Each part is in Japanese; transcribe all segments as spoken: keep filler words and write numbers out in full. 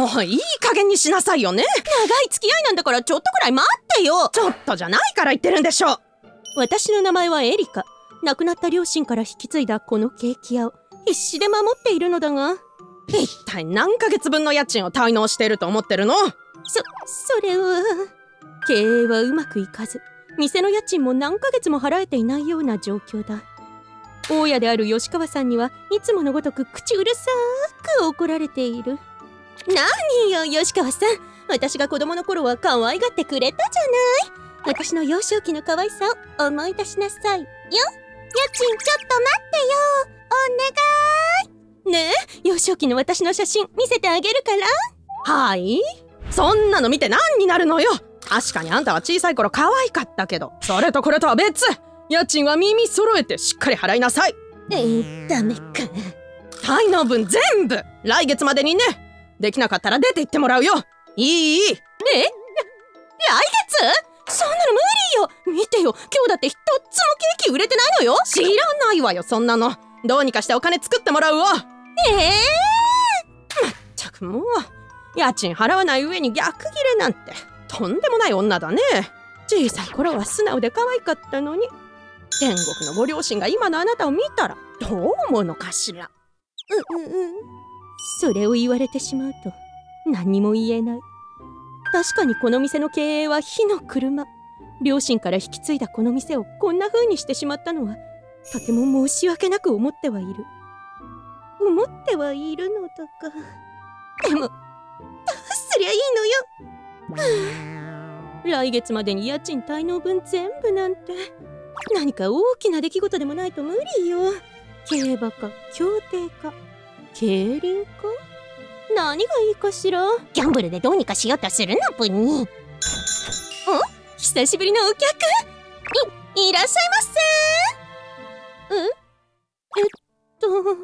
もういい加減にしなさいよね。 長い付き合いなんだからちょっとくらい待ってよ。 ちょっとじゃないから言ってるんでしょ。 私の名前はエリカ。亡くなった両親から引き継いだこのケーキ屋を必死で守っているのだが、 一体何ヶ月分の家賃を滞納していると思ってるの？ そ、それは経営はうまくいかず、店の家賃も何ヶ月も払えていないような状況だ。大家である吉川さんにはいつものごとく口うるさーく怒られている。何よ吉川さん、私が子供の頃は可愛がってくれたじゃない。私の幼少期の可愛さを思い出しなさいよ。家賃ちょっと待ってよ、お願い。ねえ、幼少期の私の写真見せてあげるから。 はい？そんなの見て何になるのよ。確かにあんたは小さい頃可愛かったけど、それとこれとは別。家賃は耳揃えてしっかり払いなさい。 えー、ダメか。 滞納分全部来月までにね。できなかったら出て行ってもらうよ。いい？え？来月？そんなの無理よ。見てよ、今日だって一つもケーキ売れてないのよ。 知らないわよそんなの。どうにかしてお金作ってもらうわ。 ええー、まったくもう家賃払わない上に逆ギレなんてとんでもない女だね。小さい頃は素直で可愛かったのに、天国のご両親が今のあなたを見たらどう思うのかしら。 う、う、うそれを言われてしまうと何にも言えない。確かにこの店の経営は火の車。両親から引き継いだこの店をこんな風にしてしまったのはとても申し訳なく思ってはいる。思ってはいるのだが、でもどうすりゃいいのよ。来月までに家賃滞納分全部なんて、何か大きな出来事でもないと無理よ。競馬か競艇か競輪か、何がいいかしら。ギャンブルでどうにかしようとするのブニー。お、久しぶりのお客。い、いらっしゃいませ。え、えっとあの、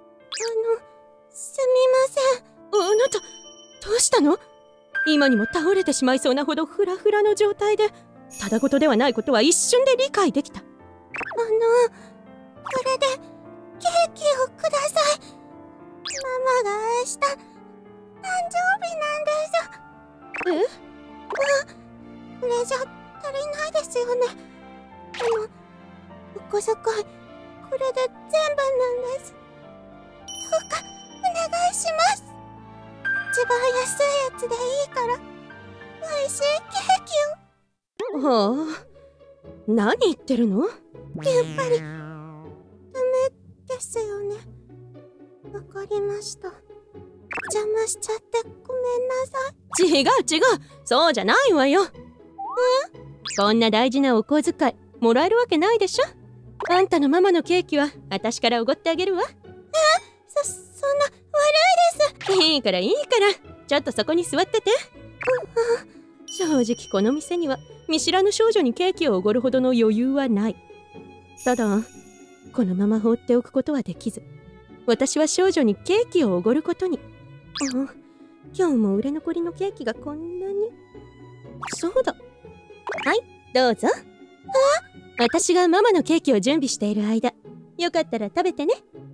すみません。あなたどうしたの？今にも倒れてしまいそうなほどフラフラの状態で、ただごとではないことは一瞬で理解できた。あの、これでケーキをください。ママが明日誕生日なんです。え？あ、これじゃ足りないですよね。でもお小遣いこれで全部なんです。どうかお願いします。一番安いやつでいいから美味しいケーキを。はあ、何言ってるの？やっぱりダメですよね。わかりました。邪魔しちゃってごめんなさい。違う違う、そうじゃないわよ。ん？こんな大事なお小遣いもらえるわけないでしょ。あんたのママのケーキは私からおごってあげるわ。え？そ、そんな悪いです。いいからいいから、ちょっとそこに座ってて。正直この店には見知らぬ少女にケーキをおごるほどの余裕はない。ただこのまま放っておくことはできず、私は少女にケーキをおごることに。あ、今日も売れ残りのケーキがこんなに。そうだ、はいどうぞ。あ、私がママのケーキを準備している間、よかったら食べてね。いや、でも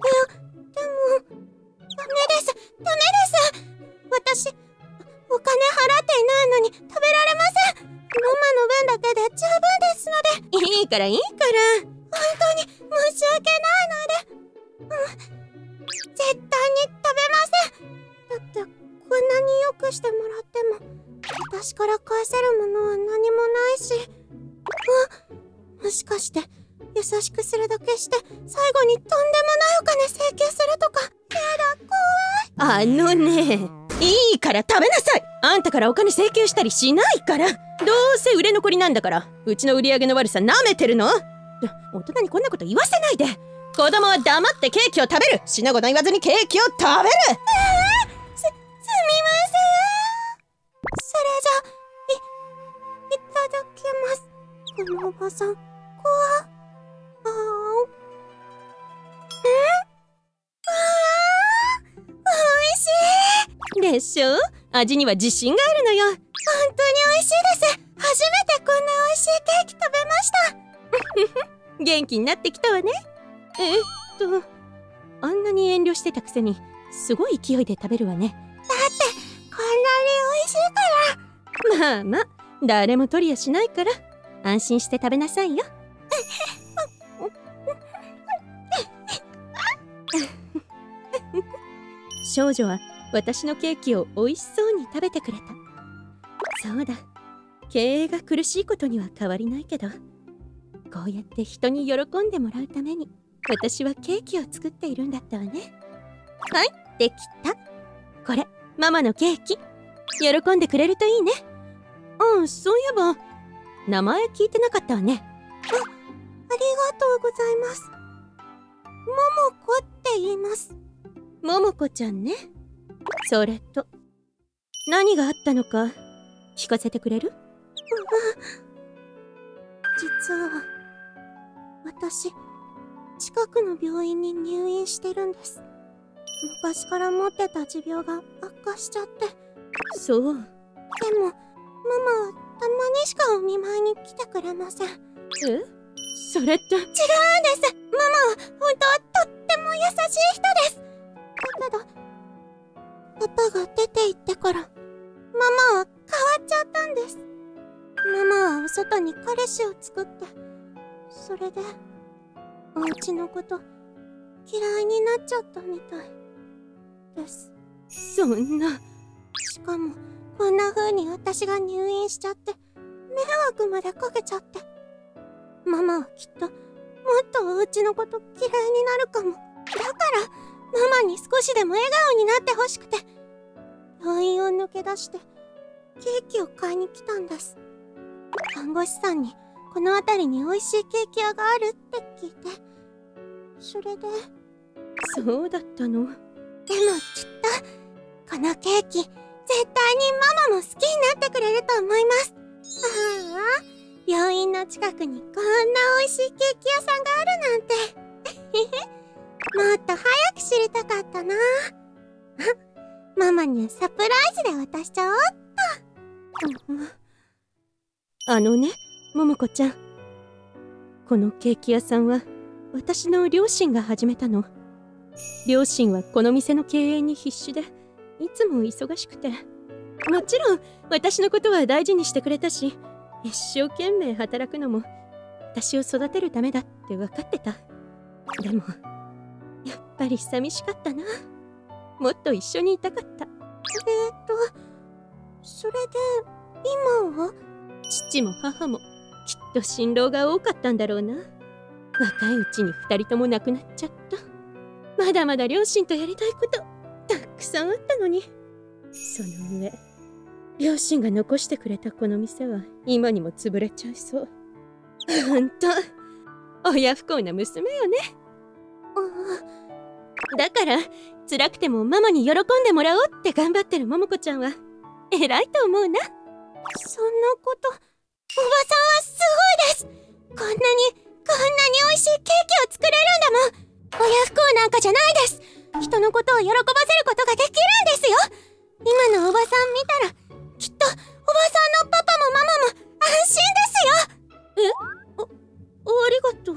ダメです、ダメです。私お金払っていないのに食べられません。ママの分だけで十分ですので。いいからいいから、本当に申し訳ないので。うん、絶対に食べません。だってこんなによくしてもらっても私から返せるものは何もないし。あ、もしかして優しくするだけして最後にとんでもないお金請求するとか。やだ、怖い。あのね、いいから食べなさい。あんたからお金請求したりしないから。どうせ売れ残りなんだから、うちの売り上げの悪さなめてるの？大人にこんなこと言わせないで。子供は黙ってケーキを食べる。しなごと言わずにケーキを食べる。えー、す、すみません。それじゃい、いただきます。このおばさん、怖っ。あーん？あー、おいしいでしょ。味には自信があるのよ。本当においしいです。初めてこんなおいしいケーキ食べました。元気になってきたわね。えっとあんなに遠慮してたくせにすごい勢いで食べるわね。だってまあまあ、誰も取りやしないから安心して食べなさいよ。少女は私のケーキを美味しそうに食べてくれた。そうだ、経営が苦しいことには変わりないけど、こうやって人に喜んでもらうために私はケーキを作っているんだったわね。はい、できた。これママのケーキ、喜んでくれるといいね。うん、そういえば名前聞いてなかったわね。 あ、ありがとうございます。ももこって言います。 ももこちゃんね。それと何があったのか聞かせてくれる？ 実は私、近くの病院に入院してるんです。昔から持ってた持病が悪化しちゃって。 そう。 でもママはたまにしかお見舞いに来てくれません。 え？それって。違うんです。ママは本当はとっても優しい人です。だけどパパが出て行ってからママは変わっちゃったんです。ママはお外に彼氏を作って、それでお家のこと嫌いになっちゃったみたいです。 そんな。 しかもこんな風に私が入院しちゃって迷惑までかけちゃって、ママはきっともっとお家のこと嫌いになるかも。だからママに少しでも笑顔になってほしくて病院を抜け出してケーキを買いに来たんです。看護師さんにこの辺りに美味しいケーキ屋があるって聞いて、それで。 そうだったの。 でもきっとこのケーキ絶対にママも好きになってくれると思います。ああ、病院の近くにこんな美味しいケーキ屋さんがあるなんてもっと早く知りたかったな。ママにはサプライズで渡しちゃおうっと。 あのね、ももこちゃん、このケーキ屋さんは私の両親が始めたの。両親はこの店の経営に必死でいつも忙しくて、もちろん私のことは大事にしてくれたし、一生懸命働くのも私を育てるためだって分かってた。でもやっぱり寂しかったな。もっと一緒にいたかった。 えーとそれで今は？ 父も母もきっと心労が多かったんだろうな。若いうちに二人とも亡くなっちゃった。まだまだ両親とやりたいことたくさんあったのに。その上両親が残してくれたこの店は今にも潰れちゃいそう。ほんと親不孝な娘よね。だから辛くてもママに喜んでもらおうって頑張ってるももこちゃんは偉いと思うな。 そんなこと、おばさんはすごいです。こんなにこんなに美味しいケーキを作れるんだもん。親不孝なんかじゃないです。人のことを喜ばせることができるんですよ。今のおばさん見たらきっとおばさんのパパもママも安心ですよ。 え、あ、ありがとう。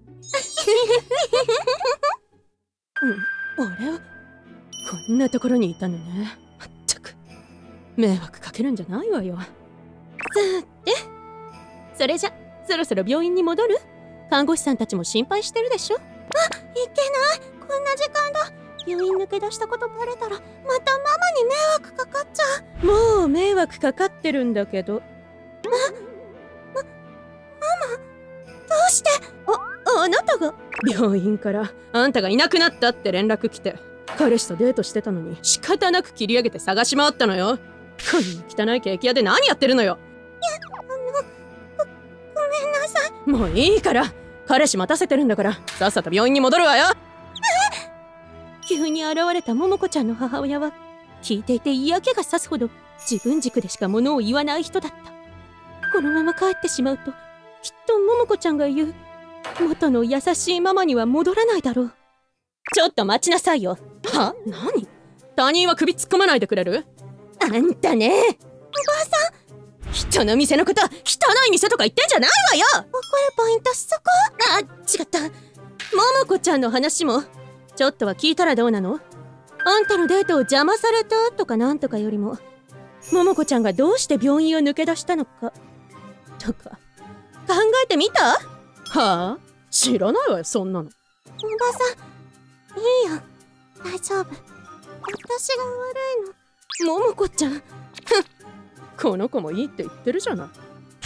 うん、あれ、こんなところにいたのね。まったく迷惑かけるんじゃないわよ。さて、それじゃそろそろ病院に戻る？看護師さんたちも心配してるでしょ。 あ、いけない。こんな時間だ。病院抜け出したことバレたらまたママに迷惑かかっちゃう。 もう迷惑かかってるんだけど。 ま、ま、ママ、どうして？ あ、あなたが？病院からあんたがいなくなったって連絡来て、彼氏とデートしてたのに仕方なく切り上げて探し回ったのよ。こんな汚いケーキ屋で何やってるのよ。 いや、あの、ご、ごめんなさい。 もういいから、彼氏待たせてるんだからさっさと病院に戻るわよ。急に現れたももこちゃんの母親は聞いていて嫌気がさすほど自分軸でしか物を言わない人だった。このまま帰ってしまうときっとももこちゃんが言う元の優しいママには戻らないだろう。ちょっと待ちなさいよ。は？何？他人は首突っ込まないでくれる？あんたね。おばさん、人の店のこと汚い店とか言ってんじゃないわよ。 怒るポイントそこ？ あ、違った。ももこちゃんの話もちょっとは聞いたらどうなの？あんたのデートを邪魔されたとかなんとかよりも、 桃子ちゃんがどうして病院を抜け出したのかとか考えてみた？ はあ？知らないわよ、そんなの。 おばさん、いいよ。大丈夫。私が悪いの。 桃子ちゃん。 この子もいいって言ってるじゃない。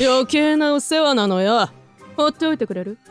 余計なお世話なのよ。放っておいてくれる？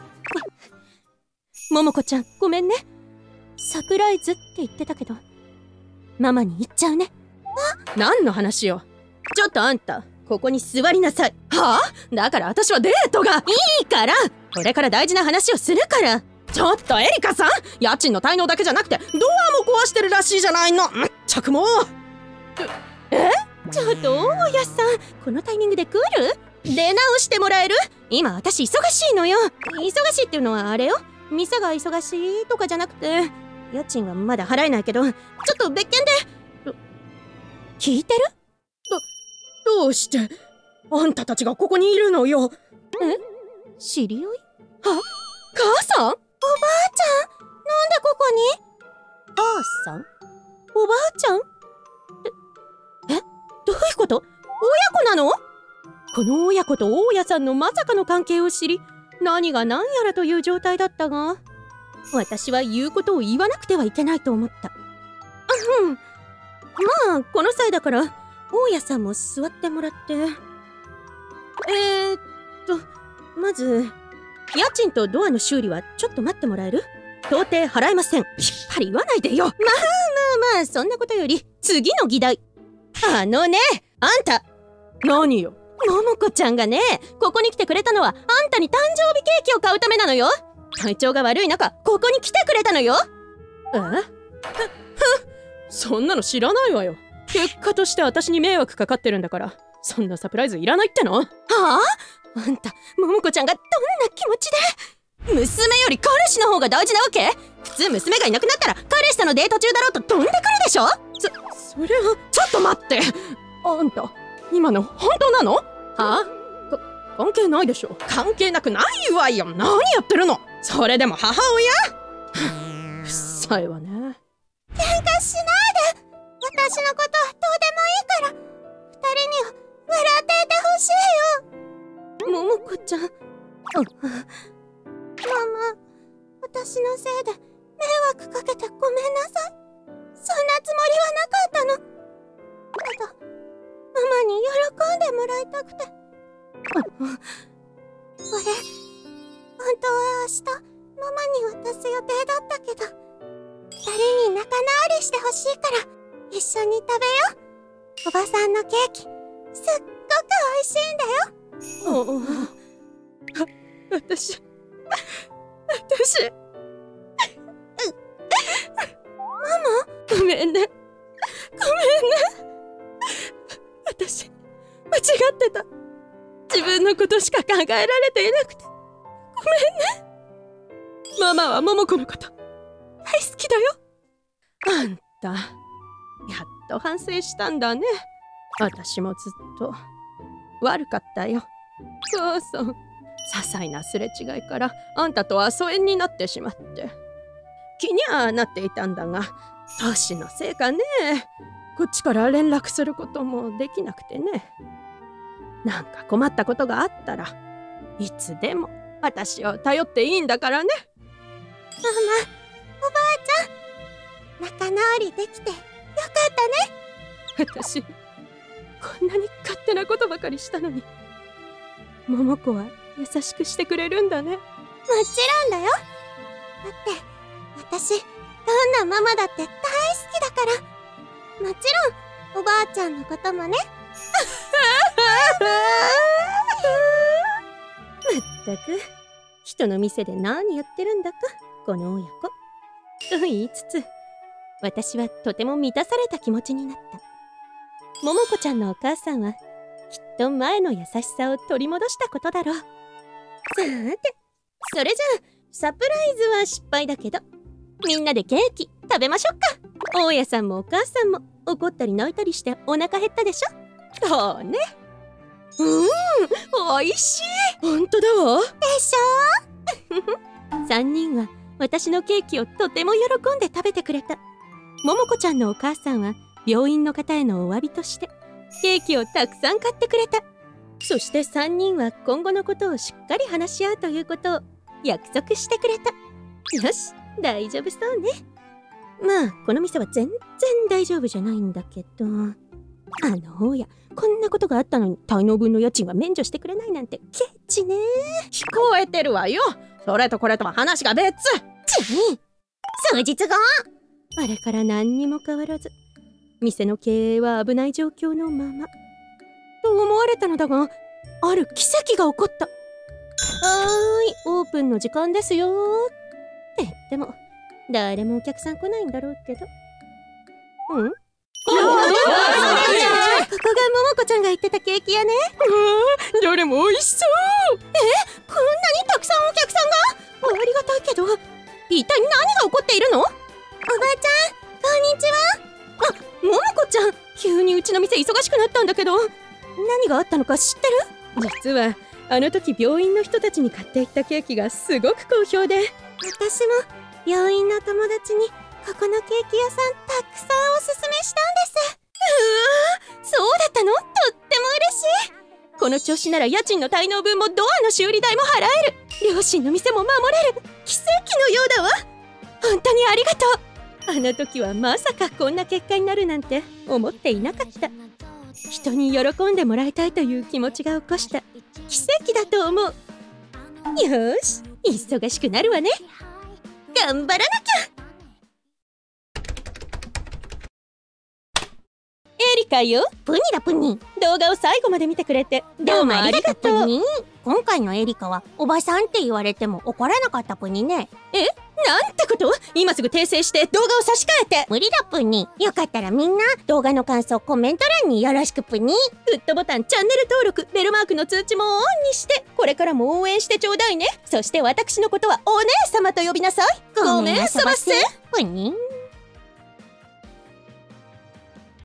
桃子ちゃん、ごめんね。サプライズって言ってたけど、ママに言っちゃうね。 何の話よ。 ちょっとあんた、ここに座りなさい。 はあ？だから私はデートが。 いいから、これから大事な話をするから。 ちょっとエリカさん、家賃の滞納だけじゃなくてドアも壊してるらしいじゃないの。まったくもう。 え？ちょっと大家さん、このタイミングで来る？出直してもらえる？今私忙しいのよ。忙しいっていうのはあれよ。店が忙しいとかじゃなくて、家賃はまだ払えないけど、ちょっと別件で。聞いてる？ ど、どうしてあんたたちがここにいるのよ。 え？知り合い？ は？母さん？ おばあちゃん、なんでここに？ 母さん？おばあちゃん？え、え、どういうこと？親子なの？この親子と大家さんのまさかの関係を知り、何が何やらという状態だったが、私は言うことを言わなくてはいけないと思った。うん。まあ、この際だから、大家さんも座ってもらって。えーっと、まず、家賃とドアの修理はちょっと待ってもらえる？到底払えません。きっぱり言わないでよ。まあまあまあ、そんなことより、次の議題。あのね、あんた。 何よ。 桃子ちゃんがね、ここに来てくれたのは、あんたに誕生日ケーキを買うためなのよ。体調が悪い中、ここに来てくれたのよ。 え？ふ、ふ、そんなの知らないわよ。結果として私に迷惑かかってるんだから、そんなサプライズいらないっての？はあ？あんた、桃子ちゃんがどんな気持ちで？娘より彼氏の方が大事なわけ？普通娘がいなくなったら彼氏とのデート中だろうと飛んでくるでしょ？ そ、それは、ちょっと待って。あんた、今の本当なの？はあ？か、関係ないでしょ。関係なくないわよ。何やってるの？それでも母親？うっさいわね。 喧嘩しないで。私のことはどうでもいいから、二人には笑っていてほしいよ。 桃子ちゃん。ママ、私のせいで迷惑かけてごめんなさい。そんなつもりはなかったの。ただ、ママに喜んでもらいたくて。これ、本当は明日、ママに渡す予定だったけど、二人に仲直りしてほしいから、一緒に食べよう。おばさんのケーキ、すっごく美味しいんだよ。 私、私、 ママ？ ごめんね。ごめんね。私、間違ってた。自分のことしか考えられていなくて。ごめんね。ママは桃子のこと、大好きだよ。あんた、やっと反省したんだね。私もずっと悪かったよ。母さん、些細なすれ違いからあんたとは疎遠になってしまって気にはなっていたんだが、年のせいかね、こっちから連絡することもできなくてね。なんか困ったことがあったらいつでも私を頼っていいんだからね。 ママ、おばあちゃん、仲直りできてよかったね。 私、こんなに勝手なことばかりしたのに、桃子は優しくしてくれるんだね。 もちろんだよ。だって私どんなママだって大好きだから。もちろんおばあちゃんのこともね。 まったく、人の店で何やってるんだかこの親子と言いつつ、私はとても満たされた気持ちになった。桃子ちゃんのお母さんはきっと前の優しさを取り戻したことだろう。さーて、それじゃあサプライズは失敗だけど、みんなでケーキ食べましょうか。大家さんもお母さんも怒ったり泣いたりしてお腹減ったでしょ。そうね。うん、おいしい。 ほんとだわ。 でしょ。さんにんは私のケーキをとても喜んで食べてくれた。桃子ちゃんのお母さんは病院の方へのお詫びとしてケーキをたくさん買ってくれた。そしてさんにんは今後のことをしっかり話し合うということを約束してくれた。よし、大丈夫そうね。まあこの店は全然大丈夫じゃないんだけど、あの大家、こんなことがあったのに滞納分の家賃は免除してくれないなんてケチね。 聞こえてるわよ。それとこれとは話が別。 ちん数日後、 あれから何にも変わらず、店の経営は危ない状況のままと思われたのだが、ある奇跡が起こった。はーい、オープンの時間ですよって言っても誰もお客さん来ないんだろうけど、うんここがももこちゃんが言ってたケーキ屋ね。 どれも美味しそう。 え、こんなにたくさんお客さんが。ありがたいけど、一体何が起こっているの？おばあちゃん、こんにちは。あ、ももこちゃん、急にうちの店忙しくなったんだけど、何があったのか知ってる？実はあの時病院の人たちに買っていったケーキがすごく好評で、 私も病院の友達にここのケーキ屋さんたくさんおすすめしたんです。 うわー、そうだったの？とっても嬉しい。この調子なら家賃の滞納分もドアの修理代も払える。両親の店も守れる。奇跡のようだわ。本当にありがとう。あの時はまさかこんな結果になるなんて思っていなかった。人に喜んでもらいたいという気持ちが起こした奇跡だと思う。よーし、忙しくなるわね。頑張らなきゃ。エリカよ。 プニだプニ。 動画を最後まで見てくれてどうもありがとう。 プニ。今回のエリカはおばさんって言われても怒らなかったプニね。 え、なんてこと？今すぐ訂正して動画を差し替えて。 無理だプニ。よかったらみんな動画の感想コメント欄によろしくプニ。 グッドボタン、チャンネル登録、ベルマークの通知もオンにしてこれからも応援してちょうだいね。そして私のことはお姉様と呼びなさい。ごめんさませ。 プニ。